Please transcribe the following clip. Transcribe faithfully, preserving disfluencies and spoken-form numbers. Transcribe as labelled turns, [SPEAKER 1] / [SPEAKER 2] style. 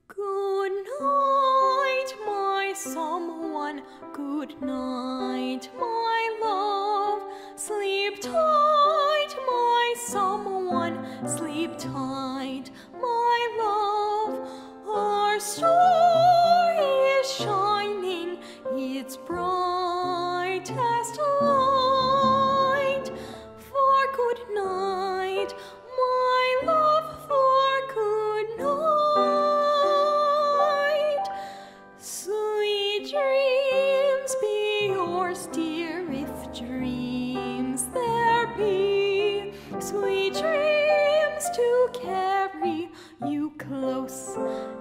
[SPEAKER 1] Good night, my someone. Good night, my love. Sleep tight, my someone. Sleep tight, my love. Our star is shining its brightest light. For good night, my love, for good night. Sweet dreams be yours, dear, if dreams there be. Sweet dreams to carry you close